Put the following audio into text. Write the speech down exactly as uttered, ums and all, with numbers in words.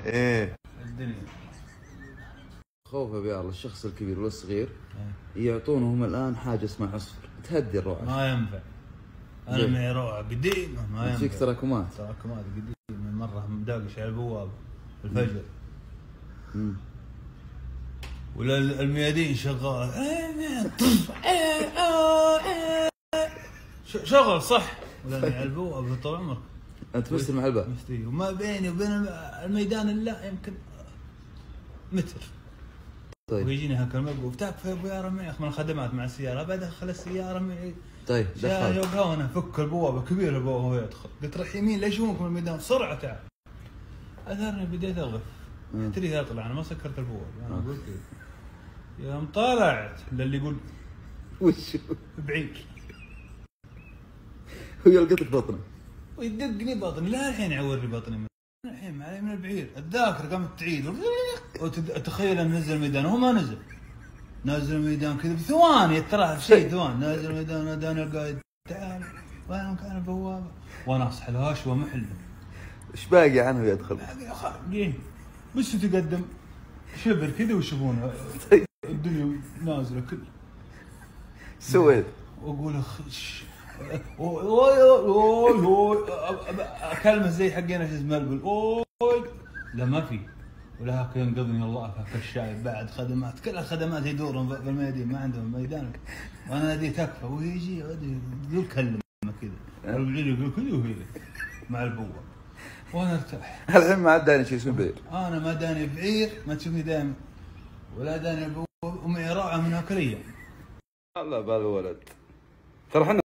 ايه الدنيا خوفه بيا الشخص الكبير والصغير يعطونهم الان حاجه اسمها عصفر تهدي الروعه. ما ينفع. انا معي روعه قديمه ما ينفع. فيك تراكمات تراكمات قديمه مره مداقش على البوابه الفجر. امم ولا الميادين شغاله شغل صح. ولا على البوابه طول عمرك انت تمثل مع الباب مستوي وما بيني وبين الميدان لا يمكن متر. طيب ويجيني هاك الموقف تكفى يا ابو يا رمي من الخدمات مع السياره بدخل السياره معي. طيب دخل يوقف هنا فك البوابه كبيره البوابه وهو يدخل قلت رح يمين ليش يشوفك من الميدان بسرعه تعال. اثرني بديت اغف تري اطلع انا ما سكرت البوابه انا قلت يوم طلعت للي يقول وش بعيد هو يلقطك بطنه ويدقني بطني لا الحين يعورني بطني من الحين علي من البعير الذاكره قامت تعيد وتخيل ان نزل الميدان وهو ما نزل نازل الميدان كذا بثواني ترى شيء ثواني نازل الميدان ناداني القائد تعال وين مكان البوابه وانا اصحى الهاش ومحل ايش باقي عنه يدخل؟ باقي يا اخي بس تقدم شبر كذا ويشوفونه الدنيا نازله كل سويت واقول اخ كلمه زي حقين ايش اسمه البل لا ما في ولا هاك ينقذني الله هاك الشايب بعد خدمات كل الخدمات يدورون في الميادين ما عندهم ميدان وانا ناديت اكفى ويجي يقول كلمه كذا الرجل يقول كذا وهي مع البوابه وانا ارتاح. الحين ما عاد داني شيء اسمه بعير. انا ما داني بعير ما تشوفني دائما ولا داني بوابه ومعي روعه من هاك الايام. الله بالولد ترى احنا